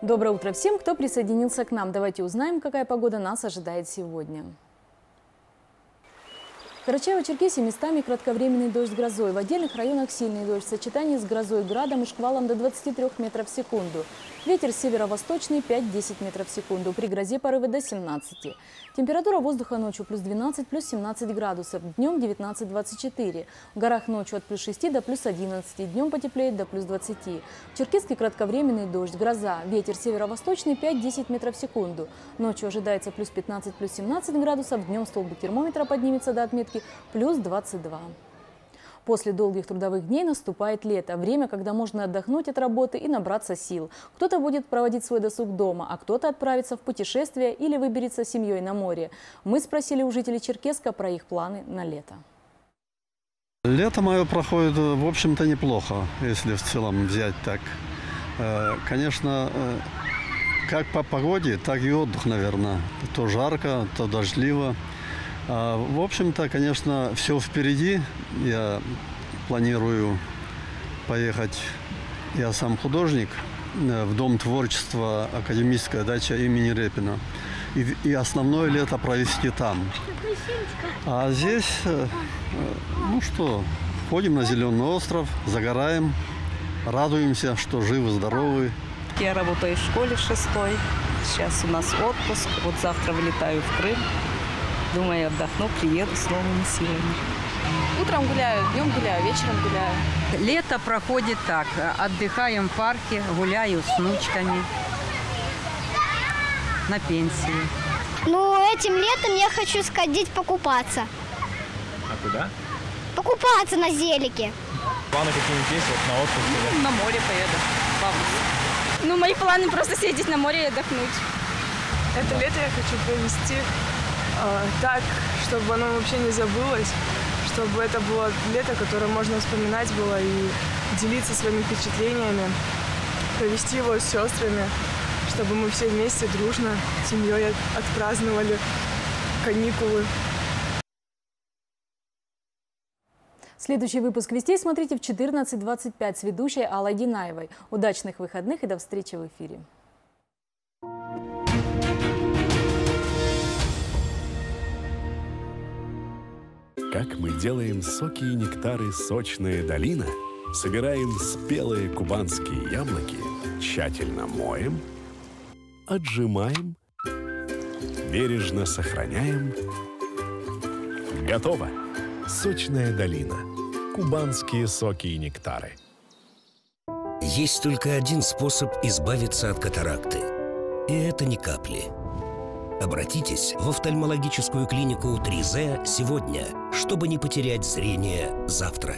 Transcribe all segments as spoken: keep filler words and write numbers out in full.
Доброе утро всем, кто присоединился к нам. Давайте узнаем, какая погода нас ожидает сегодня. В Карачаево-Черкесии местами кратковременный дождь с грозой. В отдельных районах сильный дождь в сочетании с грозой, градом и шквалом до двадцати трёх метров в секунду. Ветер северо-восточный пять-десять метров в секунду. При грозе порывы до семнадцати. Температура воздуха ночью плюс двенадцать, плюс семнадцать градусов. Днем девятнадцать-двадцать четыре. В горах ночью от плюс шести до плюс одиннадцати. Днем потеплеет до плюс двадцати. В Черкесске кратковременный дождь, гроза. Ветер северо-восточный пять-десять метров в секунду. Ночью ожидается плюс пятнадцать, плюс семнадцать градусов. Днем столбик термометра поднимется до отметки плюс двадцать два. После долгих трудовых дней наступает лето. Время, когда можно отдохнуть от работы и набраться сил. Кто-то будет проводить свой досуг дома, а кто-то отправится в путешествие или выберется с семьей на море. Мы спросили у жителей Черкесска про их планы на лето. Лето мое проходит, в общем-то, неплохо, если в целом взять так. Конечно, как по погоде, так и отдых, наверное. То жарко, то дождливо. В общем-то, конечно, все впереди. Я планирую поехать, я сам художник, в Дом творчества «Академическая дача» имени Репина. И, и основное лето провести там. А здесь, ну что, ходим на Зеленый остров, загораем, радуемся, что живы-здоровы. Я работаю в школе в шестой. Сейчас у нас отпуск. Вот завтра вылетаю в Крым. Думаю, отдохну, приеду с новыми силами. Утром гуляю, днем гуляю, вечером гуляю. Лето проходит так. Отдыхаем в парке, гуляю с внучками на пенсии. Ну, этим летом я хочу сходить покупаться. А куда? Покупаться на зелике. Планы какие-нибудь есть вот, на отпуск? Ну, на море поеду. Бабушка. Ну, мои планы просто съездить на море и отдохнуть. Это лето я хочу провести э, так, чтобы оно вообще не забылось, чтобы это было лето, которое можно вспоминать было и делиться своими впечатлениями, провести его с сестрами, чтобы мы все вместе дружно с семьей отпраздновали каникулы. Следующий выпуск «Вестей» смотрите в четырнадцать двадцать пять с ведущей Аллой Динаевой. Удачных выходных и до встречи в эфире. Как мы делаем соки и нектары «Сочная долина», собираем спелые кубанские яблоки, тщательно моем, отжимаем, бережно сохраняем. Готово! «Сочная долина». Кубанские соки и нектары. Есть только один способ избавиться от катаракты. И это не капли. Обратитесь в офтальмологическую клинику три зэ сегодня, чтобы не потерять зрение завтра.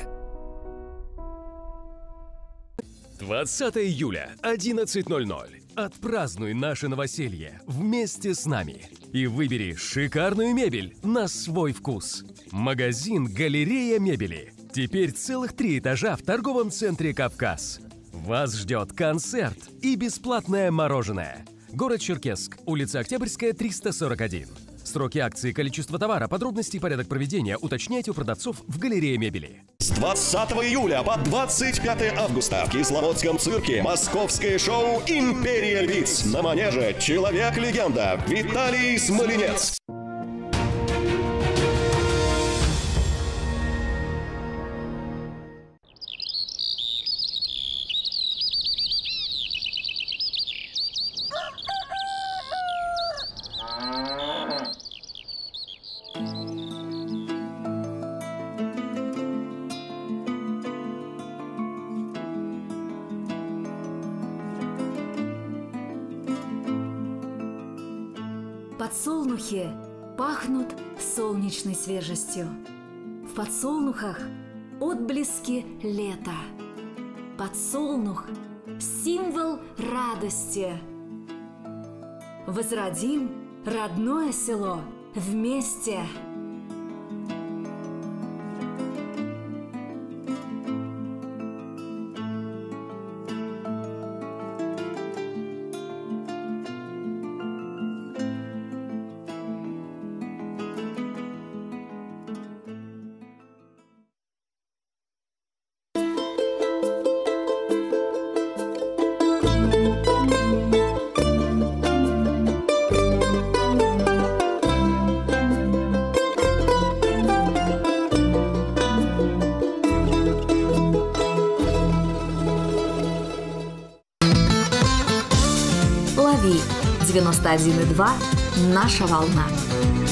двадцатого июля, одиннадцать ноль ноль. Отпразднуй наше новоселье вместе с нами и выбери шикарную мебель на свой вкус. Магазин «Галерея мебели». Теперь целых три этажа в торговом центре «Кавказ». Вас ждет концерт и бесплатное мороженое. Город Черкесск, улица Октябрьская, триста сорок один. Сроки акции, количество товара, подробности и порядок проведения уточняйте у продавцов в «Галерее мебели». С двадцатого июля по двадцать пятое августа в Кисловодском цирке московское шоу «Империя львиц». На манеже человек-легенда Виталий Смоленец. Подсолнухи пахнут солнечной свежестью. В подсолнухах отблески лета. Подсолнух – символ радости. Возродим родное село вместе. Thank you. девяносто один и два «Наша волна».